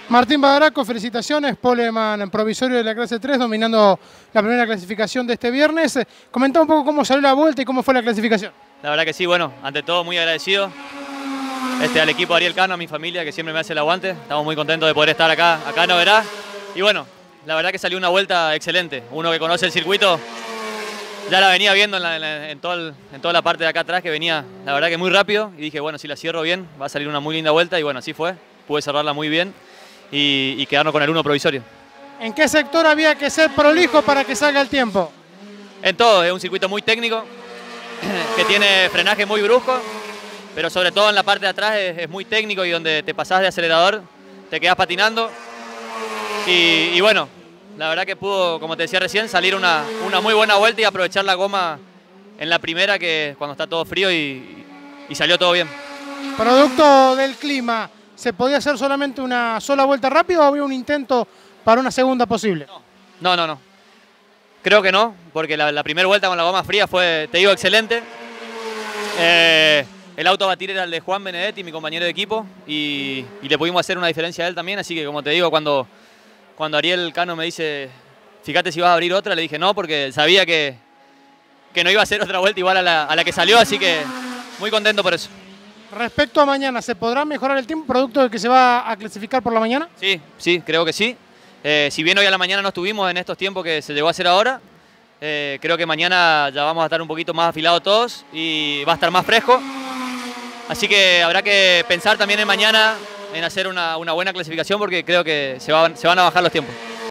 Martín Badaraco, felicitaciones, poleman provisorio de la clase 3, dominando la primera clasificación de este viernes. Comentá un poco cómo salió la vuelta y cómo fue la clasificación. La verdad que sí, bueno, ante todo muy agradecido al equipo Ariel Cano, a mi familia que siempre me hace el aguante. Estamos muy contentos de poder estar acá en Oberá. Y bueno, la verdad que salió una vuelta excelente. Uno que conoce el circuito ya la venía viendo en toda la parte de acá atrás, que venía la verdad que muy rápido. Y dije, bueno, si la cierro bien va a salir una muy linda vuelta. Y bueno, así fue, pude cerrarla muy bien y quedarnos con el 1 provisorio. ¿En qué sector había que ser prolijo para que salga el tiempo? En todo, es un circuito muy técnico, que tiene frenaje muy brusco, pero sobre todo en la parte de atrás es muy técnico y donde te pasás de acelerador, te quedás patinando. Y bueno, la verdad que pudo, como te decía recién, salir una muy buena vuelta y aprovechar la goma en la primera, que cuando está todo frío y salió todo bien. Producto del clima, ¿se podía hacer solamente una sola vuelta rápida o había un intento para una segunda posible? No. Creo que no, porque la primera vuelta con la goma fría fue, te digo, excelente. El auto a batir era el de Juan Benedetti, mi compañero de equipo, y le pudimos hacer una diferencia a él también. Así que, como te digo, cuando Ariel Cano me dice, fíjate si vas a abrir otra, le dije no, porque sabía que no iba a hacer otra vuelta igual a la que salió, así que muy contento por eso. Respecto a mañana, ¿se podrá mejorar el tiempo producto de que se va a clasificar por la mañana? Sí, creo que sí. Si bien hoy a la mañana no estuvimos en estos tiempos que se llegó a hacer ahora, creo que mañana ya vamos a estar un poquito más afilados todos y va a estar más fresco. Así que habrá que pensar también en mañana en hacer una buena clasificación, porque creo que se van a bajar los tiempos.